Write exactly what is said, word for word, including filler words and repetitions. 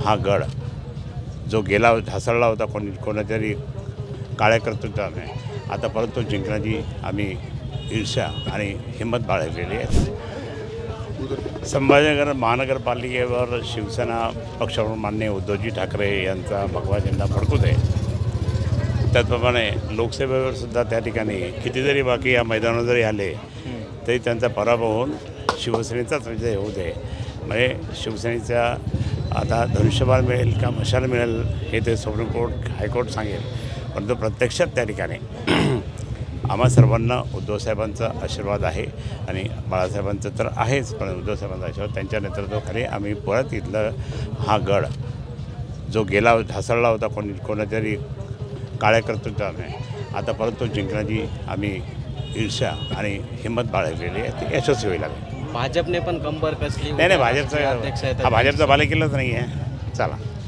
हा गड जो गेला ढासळला होता कोणी कोणातरी काळ्या कर्तृत्वाने, आता परत तो जिंकण्याची आम्ही ईर्ष्या आणि हिंमत बाळगलेली आहे. संभाजीनगर महानगरपालिकेवर शिवसेना पक्षप्रमुख माननीय उद्धवजी ठाकरे यांचा भगवा झेंडा फडकूच आहे. त्याचप्रमाणे लोकसभेवर सुद्धा त्या ठिकाणी किती जरी बाकी या मैदानावर जरी आले तरी त्यांचा पराभव होऊन शिवसेनेचाच विजय होऊ दे. म्हणजे शिवसेनेचा आता धनुष्यबाण मिळेल का मशाल मिळेल हे ते सुप्रीम कोर्ट हायकोर्ट सांगेल, परंतु प्रत्यक्षात त्या ठिकाणी आम्हा सर्वांना उद्धवसाहेबांचा आशीर्वाद आहे आणि बाळासाहेबांचं तर आहेच, पण उद्धवसाहेबांचा आशीर्वाद त्यांच्या नेतृत्वाखाली आम्ही परत इथलं हा गड जो गेला ढासळला होता कोणी कोणातरी काळ्या कर्तृत्वाने, आता परत तो जिंकण्याची आम्ही ईर्ष्या आणि हिंमत बाळगलेली आहे. ती यशस्वी होईल. भाजपने पण कंबर कसली. नाही नाही भाजपचा हा भाजपचा बालेकिल्लाच नाही आहे. चला.